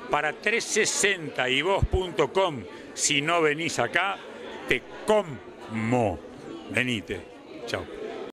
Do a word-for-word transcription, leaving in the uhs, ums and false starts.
para trescientos sesenta y vos punto com. Si no venís acá, te como. Venite. Chao.